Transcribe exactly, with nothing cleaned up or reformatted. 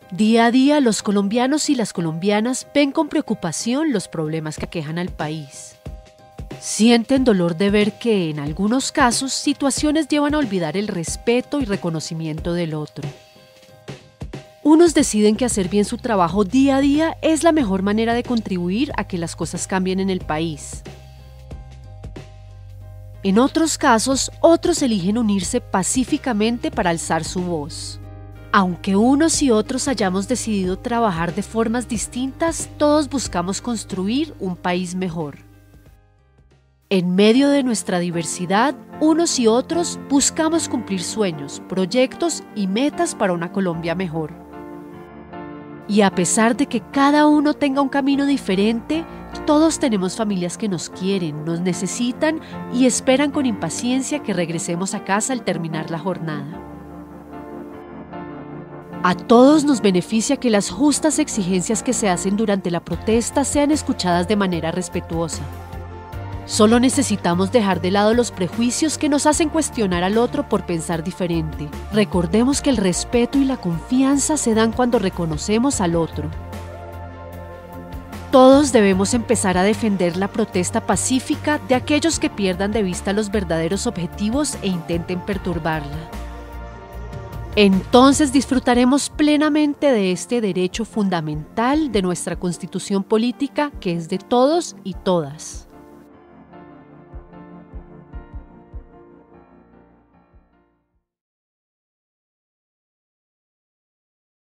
Día a día, los colombianos y las colombianas ven con preocupación los problemas que aquejan al país. Sienten dolor de ver que, en algunos casos, situaciones llevan a olvidar el respeto y reconocimiento del otro. Unos deciden que hacer bien su trabajo día a día es la mejor manera de contribuir a que las cosas cambien en el país. En otros casos, otros eligen unirse pacíficamente para alzar su voz. Aunque unos y otros hayamos decidido trabajar de formas distintas, todos buscamos construir un país mejor. En medio de nuestra diversidad, unos y otros buscamos cumplir sueños, proyectos y metas para una Colombia mejor. Y a pesar de que cada uno tenga un camino diferente, todos tenemos familias que nos quieren, nos necesitan y esperan con impaciencia que regresemos a casa al terminar la jornada. A todos nos beneficia que las justas exigencias que se hacen durante la protesta sean escuchadas de manera respetuosa. Solo necesitamos dejar de lado los prejuicios que nos hacen cuestionar al otro por pensar diferente. Recordemos que el respeto y la confianza se dan cuando reconocemos al otro. Todos debemos empezar a defender la protesta pacífica de aquellos que pierdan de vista los verdaderos objetivos e intenten perturbarla. Entonces disfrutaremos plenamente de este derecho fundamental de nuestra Constitución política que es de todos y todas.